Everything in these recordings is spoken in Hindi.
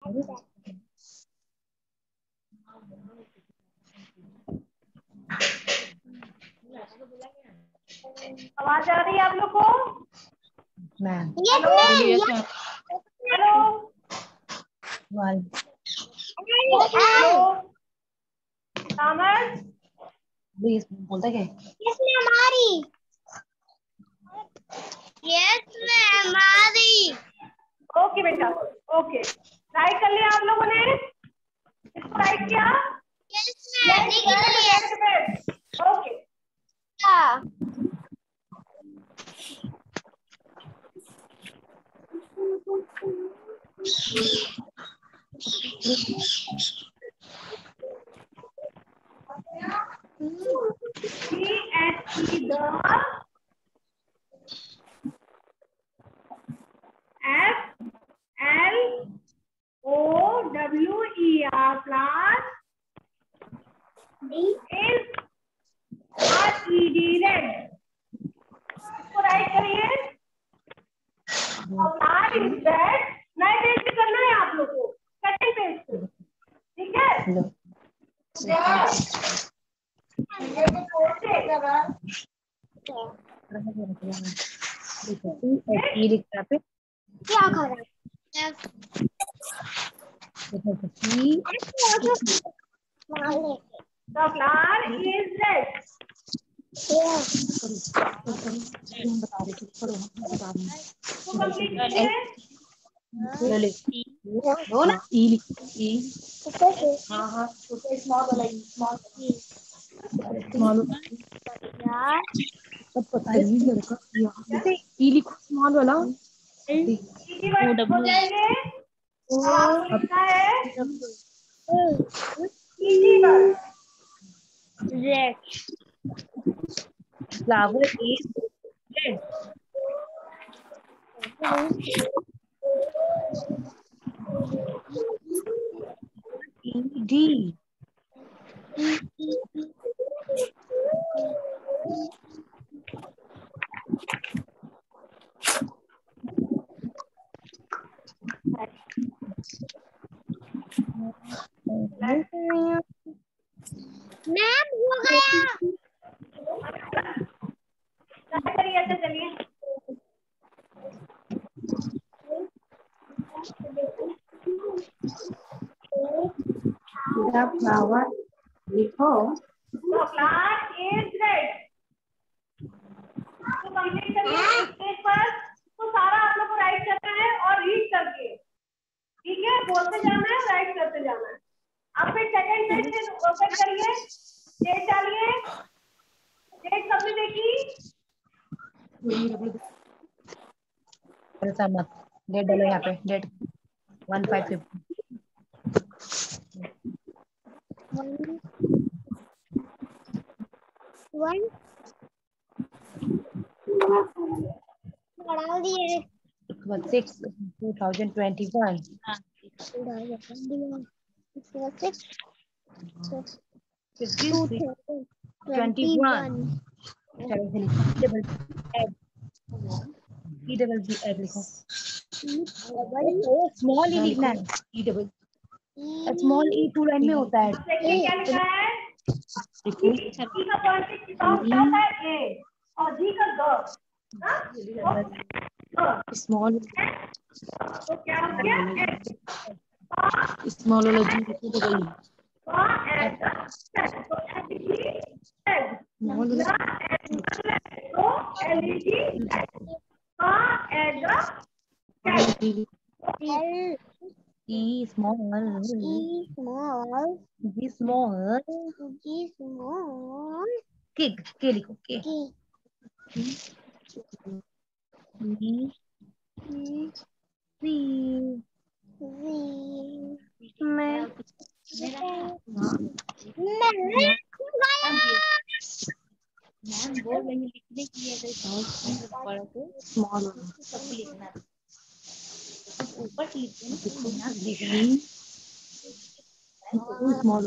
आवाज आ रही है आप लोग को? हेलो हेलो हेलो तामस बोलता क्या? ओके बेटा, ओके। राइट कर लिया आप लोगों ने? इसको राइट किया? Okay. FLOWER class is red. इसको राइट करिए। और is red। नए पेज पे करना है आप लोग को, सेकंड पेज पे, ठीक है? क्या कर रहा है? The flower is red. सब पता है लड़का लिखो स्मॉल वाला हो जाएंगे। आपको लिखना है रेड फ्लावर इज रेड डी मैम हो गया। चलिए चलिए फ्लावर लिखो The flower is red. तो कंप्लीट करिए पेज पर। तो सारा आप लोग को राइट करना है और रीड करके, ठीक है? बोलते जाना है, राइट करते जाना है। अब फिर सेकंड पेज से ओपन करिए, डेट डालिए। डेट सबने देखी? मत डेट डालो यहाँ पे डेट 1550 बढ़ा दिए 6 2021 21 लिखो स्मॉल ई लिखना है स्मॉल ई 2 लाइन में होता है देखिए क्या लिखा है? ई का पॉइंट होता है ए और जी का द। स्मॉल तो क्या हो गया? स्मॉल वाला जी लिखो तो गई के लिखो के मैम बोल रही लिखने की है स्मॉल सबको लिखना ऊपर लिखना स्मॉल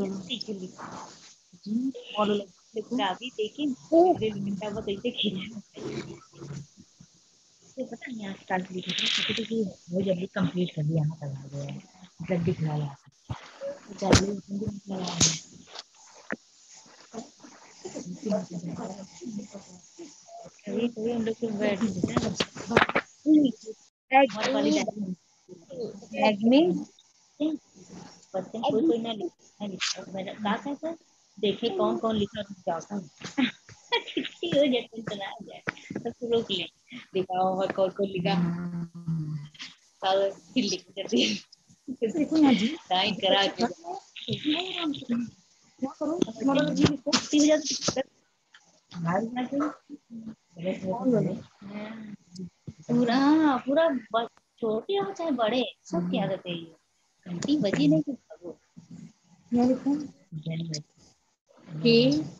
अभी देखिए वो कैसे खेला पता नहीं आज स्टार्ट हो जल्दी कंप्लीट कर दिया करवा गया है गड्डी खिला ला चाहिए कभी कभी हम लोग को बैठ बैग में बच्चे कोई ना लिखा मैंने कहा था सर देखे कौन कौन लिखा जाता कितनी हो जाती चला जाए तो रोक ले लिखा और कौन कौन लिखा फिर लिख देती टाइम करा के पूरा पूरा छोटे हो चाहे बड़े सब क्या आदत है ये घंटी बजी नहीं तो भागो के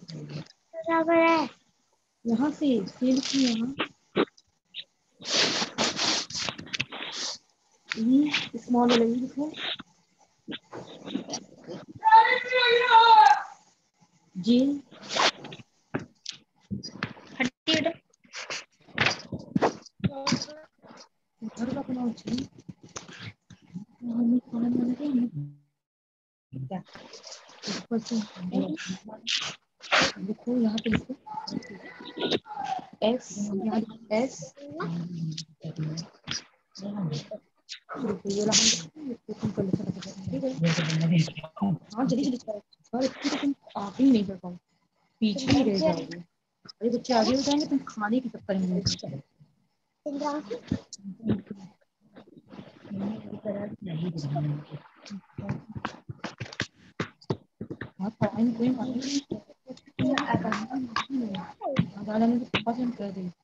यहाँ से सेल की यहाँ स्मॉल वाला ये लिखो जी हट्टी बेटा घर का बनाओ जी हमें खाना बनाना है क्या ऊपर से लिखो यहाँ पे लिखो एस यहाँ एस हाँ जल्दी जल्दी और तुम आगे नहीं कर पाओ पीछे ही रह जाओगे अरे बच्चे आगे हो जाएंगे तुम खाने की चक्कर में पसंद कर दी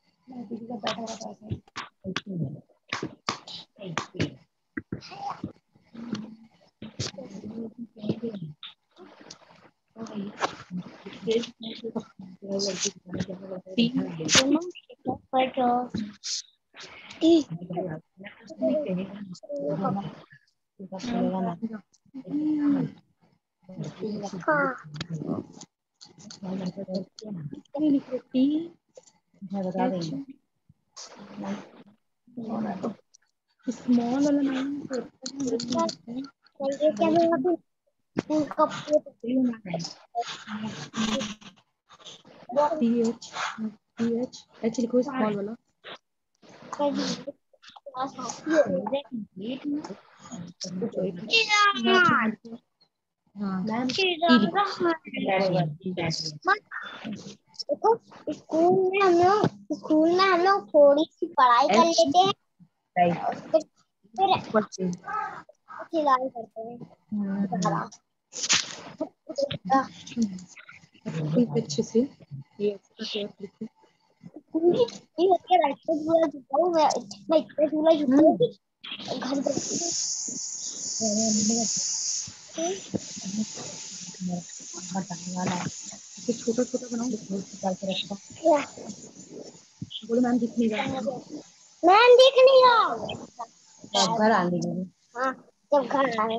स्मॉल वाला नाम एच लिखो स्मॉल वाला स्कूल में हम लोग थोड़ी सी पढ़ाई कर लेते हैं फिर सिलाई करते हैं अच्छे से ये छोटा छोटा बनाओ बोलो मैम दिख नहीं रहा मैम दिख नहीं रहा घर आने हाँ जब घर आए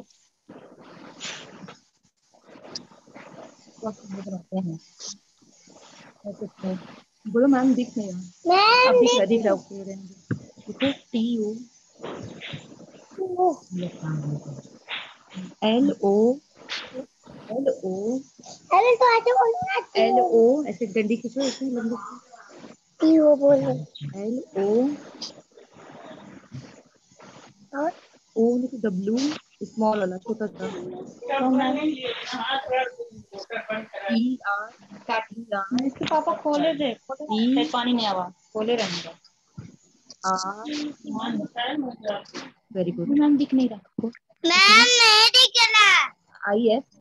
बोलो मैम दिख नहीं रहा मैम दिख रहा देखो TO LO ऐसे डंडी खींचो ऐसे लंबी TO बोलो LO O लिखो W स्मॉल वाला छोटा सा इसके पापा खोले थे पानी नहीं आवा खोले रहेंगे वेरी गुड मैम दिख नहीं रहा मैम नहीं दिख रहा IS